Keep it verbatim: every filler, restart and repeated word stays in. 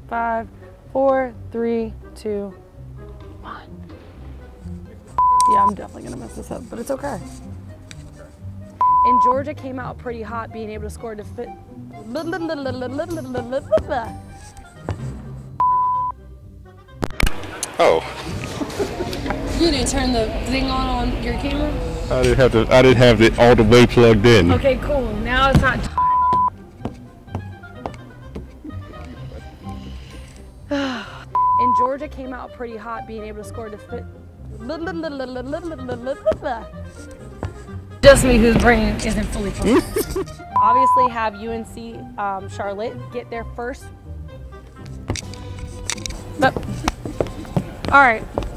five, four, three, two, one. Yeah, I'm definitely gonna mess this up, but it's okay. And Georgia came out pretty hot, being able to score to fit. Oh. You didn't turn the thing on on your camera? I didn't have to. I didn't have it all the way plugged in. Okay, cool. Now it's not. And Georgia came out pretty hot, being able to score to fit. Just me, whose brain isn't fully focused. Obviously, have U N C um, Charlotte get there first. But, all right.